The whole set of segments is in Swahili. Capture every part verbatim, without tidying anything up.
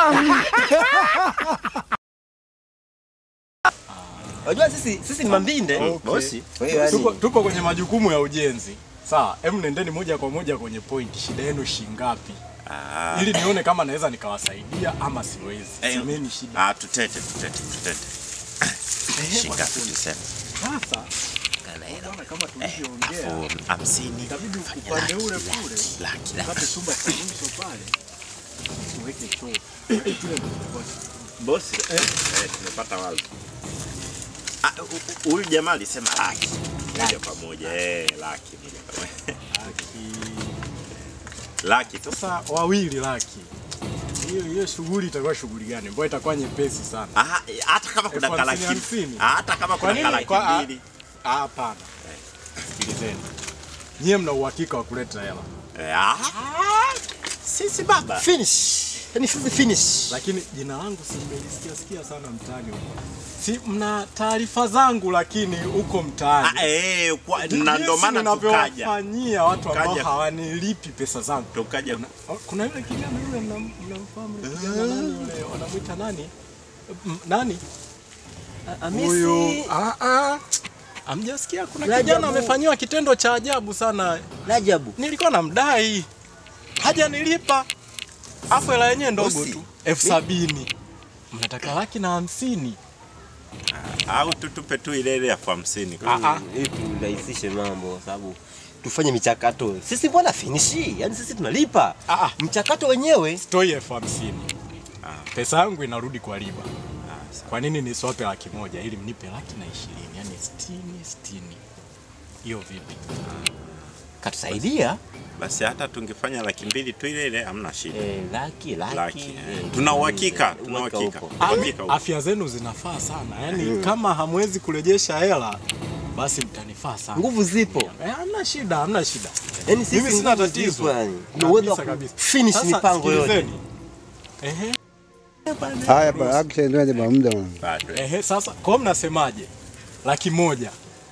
Unajua sisi sisi ni mambinde bosi. Tuko tuko kwenye majukumu ya ujenzi. Sawa, hem nendeni moja kwa moja kwenye point. Shida yenu shingapi? Ah. Ili nione kama naweza nikawasaidia ama siwezi. Semeni shida. Ah, tutete tutete tutete. Shingapi tuseme? Sasa kana hela kama tulivyoongea hamsini itabidi upande ule kule laki laki chumba cha mwisho pale uweke choo. Bosi eh tumepata wazo. Huyu jamaa alisema laki moja pamoja eh laki moja pamoja. Laki laki sasa wawili laki. Hiyo hiyo shughuli itakuwa shughuli gani? Mbona itakuwa nyepesi sana. Ah, hata kama kuna kalaki. Hata kama kuna kalaki mbili. Ah, hapana. Sikilizeni. Nyie mna uhakika wa kuleta hela. Ah. Sisi baba. Finish. Yaani sisi finish. Lakini jina langu si mmelisikia sikia sana mtaani huko. Si mna taarifa zangu lakini huko mtaani. Ah eh kwa na ndo maana tukaja. Fanyia watu ambao hawanilipi pesa zangu. Tukaja. Kuna yule kijana yule mnamfahamu yule kijana nani yule wanamuita nani? Nani? Amisi. Ah ah. Amjasikia kuna kijana amefanywa kitendo cha ajabu sana. Ajabu. Nilikuwa namdai. Haja nilipa. Afu hela yenyewe ndogo tu. elfu sabini. Mnataka laki na hamsini. Au tutupe tu ile ile ya hamsini. Ah ah, ili turahisishe mambo sababu tufanye michakato. Sisi mbona finish? Yaani sisi tunalipa. Ah ah, mchakato wenyewe stoi elfu hamsini. Ah, pesa yangu inarudi kwa riba. Ah, kwa nini nisiwape laki moja ili mnipe laki na ishirini? Yaani sitini sitini. Hiyo vipi? Katusaidia? Basi hata tungefanya laki mbili tu ile ile hamna shida. Eh, laki laki. laki eh. Tuna uhakika, tuna uhakika. Afya zenu zinafaa sana. Yaani mm. kama hamwezi kurejesha hela basi mtanifaa sana. Nguvu zipo. Eh, hamna shida, hamna shida. Yaani sisi sina tatizo. Kuna uwezo finish mipango yote. Ehe. Haya ba action ndio ndio muda. Ehe, sasa kwa mnasemaje? Laki moja.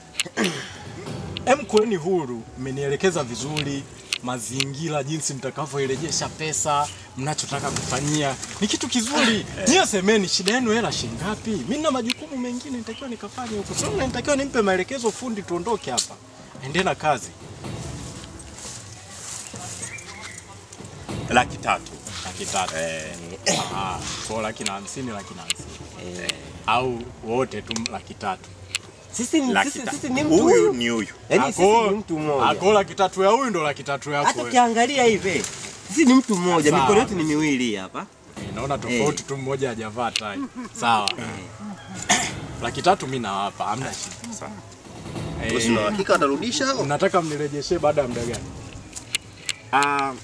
Em kweni huru, mmenielekeza vizuri mazingira jinsi mtakavyoirejesha pesa, mnachotaka kufanyia. Ni kitu kizuri. Nyie semeni shida yenu hela shingapi? Mimi na majukumu mengine nitakiwa nikafanye huko. Sio nitakiwa nimpe maelekezo fundi tuondoke hapa. Ende na kazi. Laki tatu. Laki tatu. Eh. Ah, kwa laki na hamsini, laki na hamsini. Eh. Au wote tu laki tatu. Sisi ni sisi, sisi ni mtu huyu ni huyu. Yaani sisi ni mtu mmoja. Ako laki tatu ya huyu ndo laki tatu yako. Hata kiangalia hivi. Sisi ni mtu mmoja, mikono yetu ni miwili hapa. Naona tofauti tu mmoja hajavaa tai. Sawa. Laki tatu mimi nawapa, hamna shida. Sawa. Bosi na hakika atarudisha au? Unataka mnirejeshe baada ya muda gani? Ah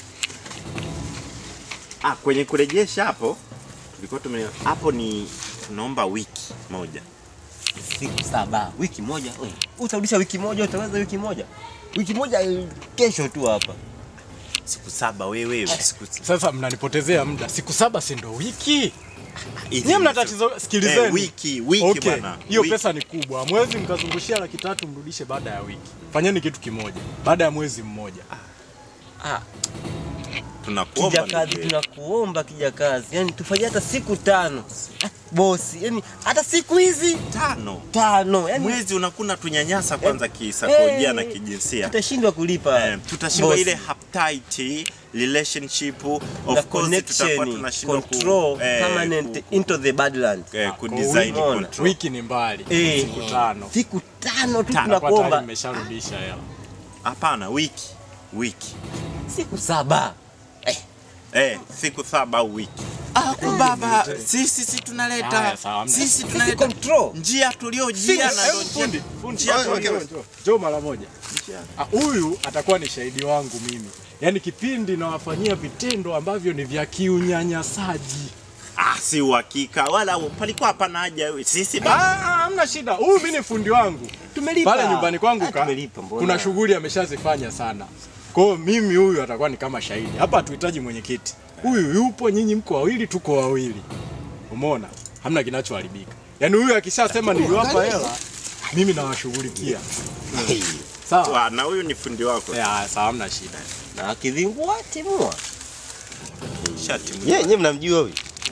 Ah, kwenye kurejesha hapo tulikuwa tume hapo ni tunaomba wiki moja. Siku saba, wiki moja. Wewe, utarudisha wiki moja, utaweza wiki moja? Wiki moja kesho tu hapa. Siku saba wewe, siku sasa mnanipotezea muda. Siku saba si ndo wiki? Nyie mna tatizo, sikilizeni. Eh, wiki, wiki okay. Bwana. Hiyo pesa ni kubwa. Mwezi mkazungushia laki tatu mrudishe baada ya wiki. Fanyeni kitu kimoja. Baada ya mwezi mmoja. Ah. ah. Tunakuomba kijakazi, tunakuomba kijakazi. Yaani tufanye hata siku tano. Bosi, yani hata siku hizi tano. Tano. Yani mwezi unakuna tunyanyasa kwanza eh, kisaikolojia eh, na kijinsia. Tutashindwa kulipa. Eh, tutashindwa ile haptite relationship of course tutakuwa tunashindwa control eh, permanent ku, into the badland. Eh, ku design control. Wiki ni mbali. Eh, siku tano. Siku tano tu tunakuomba. Nimesharudisha hela. Hapana, wiki. Wiki. Siku saba. Eh, eh siku saba au wiki. Ah, kwa baba, sisi sisi tunaleta. Sisi tunaleta control. Njia tuliojia na ndio njia. Fundi, njoo mara moja. Huyu atakuwa ni shahidi wangu mimi. Yaani kipindi nawafanyia vitendo ambavyo ni vya kiunyanyasaji. Ah, si uhakika wala palikuwa hapana haja sisi. Ah, hamna shida. Huyu mimi ni fundi wangu. Tumelipa. Pale nyumbani kwangu ka, kuna shughuli ameshazifanya sana. Kwa hiyo mimi huyu atakuwa ni kama shahidi. Hapa hatuhitaji mwenyekiti. Huyu yupo, nyinyi mko wawili, tuko wawili. Umeona? Hamna kinachoharibika. Yaani huyu akishasema niliwapa hela, mimi nawashughulikia. Sawa, na huyu ni fundi wako. Eh, sawa, hamna shida. Na kidhingua timua. Shati. Yeye yeye mnamjua huyu?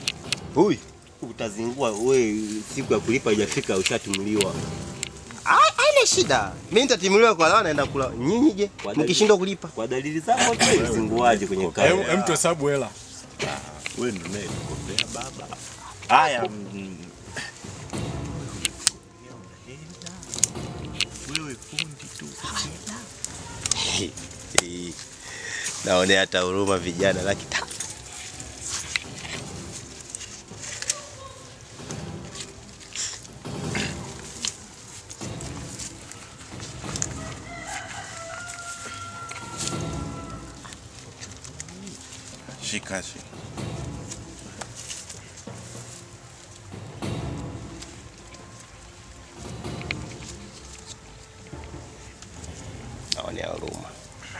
Hui, utazingua wewe, siku ya kulipa haijafika ushatumuliwa. Ah, haina shida. Mimi nitatimuliwa kwa leo naenda kula. Nyinyi je? Mkishindwa kulipa kwa dalili zako tu zinguaje kwenye kaya. Hem tu hesabu hela. Wewe ndio unayekopea baba. Haya. Wewe fundi tu. Naona hata huruma vijana laki tatu. Shika shika. Naona huruma.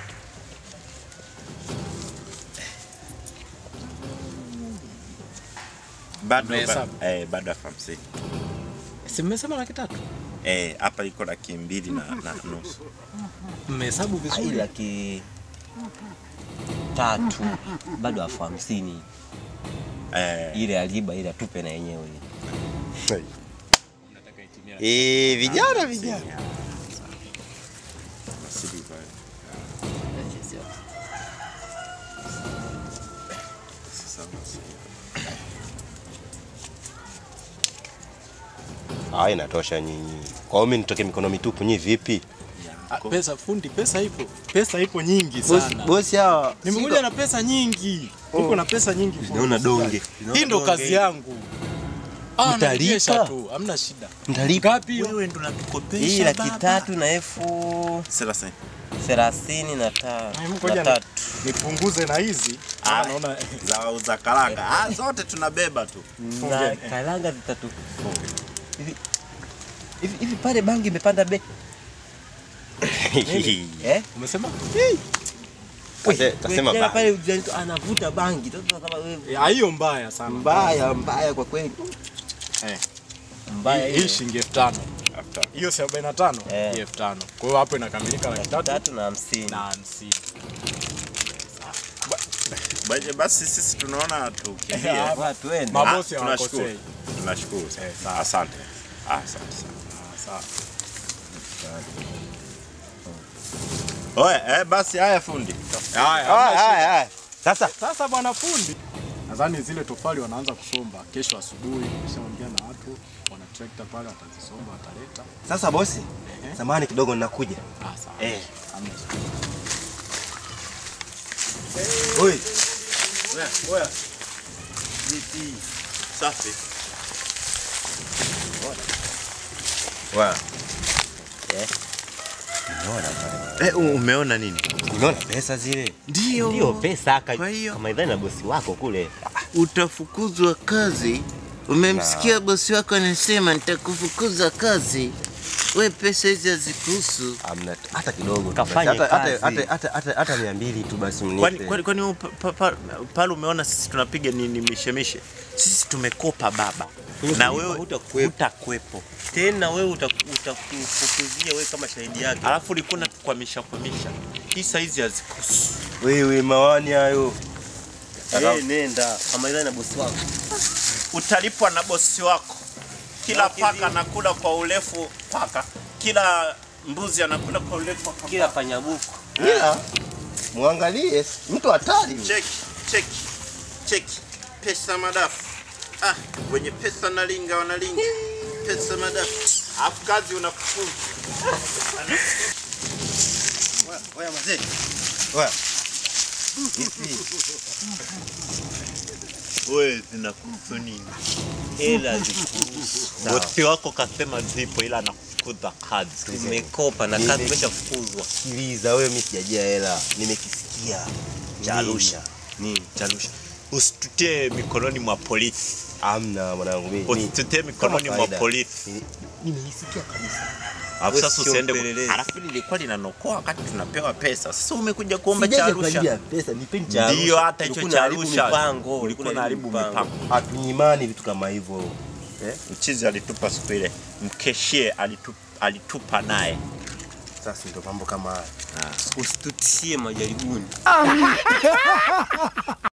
Bado eh bado hamsini. Si mmesema laki tatu? Eh hapa iko laki mbili na na nusu. Mmehesabu vizuri laki tatu bado elfu hamsini. Eh Ile aliba ile tupe na yenyewe. Eh vijana vijana. Nasidi baya. Ah, inatosha nyinyi. Kwa hiyo mimi nitoke mikono mitupu nyinyi vipi? Ah, pesa fundi, pesa ipo. Pesa ipo nyingi sana. Bosi hawa nimekuja na pesa nyingi. Niko na pesa nyingi. Naona donge. Hii ndo kazi yangu. Ah, mtalipa tu, hamna shida. Mtalipa ngapi? Wewe ndo unakopesha hii laki tatu na elfu thelathini. thelathini na tatu. Nipunguze na hizi. Ah, naona za za karanga. Ah, zote tunabeba tu. Na karanga zitatu. Hivi hivi hivi pale bangi imepanda bei. Eh? Umesema? Wewe kasema baya. Pale ujani anavuta bangi. Sasa kama wewe hiyo mbaya sana. Mbaya mbaya kwa kweli. Eh. Mbaya hii shilingi elfu tano. Hiyo si arobaini na tano, ni elfu tano. Kwa hiyo hapo inakamilika laki tatu na hamsini. Na hamsini. Baje basi sisi tunaona tukimbie. Watu wende. Mabosi hawakosei. Tunashukuru. Asante. Asante sana. Oe, eh basi haya fundi. Haya. Haya haya. Sasa sasa bwana fundi. Nadhani zile tofali wanaanza kusomba kesho asubuhi, kishaongea na watu, wana tractor pale watazisomba wataleta. Sasa bosi, eh? Samahani kidogo ninakuja. Ah sawa. Eh. Oi. Oya, oya. Vipi? Safi. Wa. Eh. Unaona pale. Eh, umeona nini? Unaona pesa zile? Ndio. Ndio pesa Kwa hiyo kama idhani na bosi wako kule. Utafukuzwa kazi. Umemsikia bosi wako anasema nitakufukuza kazi. We pesa hizi hazikuhusu. Amna hata kidogo. Kafanye hata hata hata hata hata mia mbili tu basi mnipe. Kwani kwani kwani pale umeona sisi tunapiga nini mishemishe? Sisi tumekopa baba. Na wewe utakwepo. Tena wewe utakufukuzia wewe kama shahidi yake. Alafu ulikuwa kwamisha kwamisha. Hisa hizi hazikuhusu. Wewe mawani hayo. Eh, nenda kama idhani na bosi wako. Utalipwa na bosi wako. Kila paka anakula kwa urefu paka. Kila mbuzi anakula kwa urefu paka. Kila panyabuku. Ila muangalie mtu hatari. Cheki, cheki. Cheki. Pesa madafu. Ah, wenye pesa nalinga wanalinga. Pesa madafu. Afu kazi unafukuzwa. Oya mzee. Oya. Wewe zinakuhusu nini? Hela zikuhusu. Bosi wako kasema zipo ila anakufukuza kazi. Tumekopa na kazi imeshafukuzwa. Sikiliza wewe, mimi sijajia hela. Nimekisikia. Cha Arusha. Nini? Cha Arusha. Usitutie mikononi mwa polisi. Amna mwanangu mimi. Usitutie mikononi mwa polisi. Nimesikia kabisa. Alafu sasa usiende. Alafu lilikuwa linanokoa wakati tunapewa pesa. Sasa umekuja kuomba cha Arusha. Pesa nipeni cha Arusha. Ndio hata hicho cha Arusha. Mipango, ulikuwa unaharibu mipango. Hatunyimani vitu kama hivyo. Eh? Mchizi alitupa siku ile. Mkeshie alitupa alitupa naye. Sasa ndio mambo kama haya. Usitutishie majaribuni.